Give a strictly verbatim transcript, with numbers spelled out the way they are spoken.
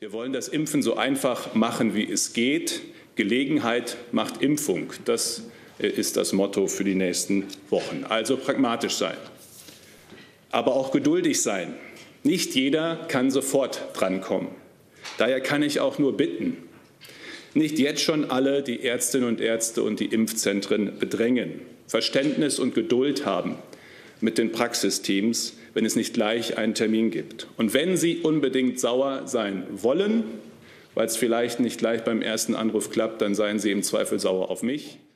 Wir wollen das Impfen so einfach machen, wie es geht. Gelegenheit macht Impfung. Das ist das Motto für die nächsten Wochen. Also pragmatisch sein, aber auch geduldig sein. Nicht jeder kann sofort drankommen. Daher kann ich auch nur bitten, nicht jetzt schon alle die Ärztinnen und Ärzte und die Impfzentren bedrängen. Verständnis und Geduld haben mit den Praxisteams, wenn es nicht gleich einen Termin gibt. Und wenn Sie unbedingt sauer sein wollen, weil es vielleicht nicht gleich beim ersten Anruf klappt, dann seien Sie im Zweifel sauer auf mich.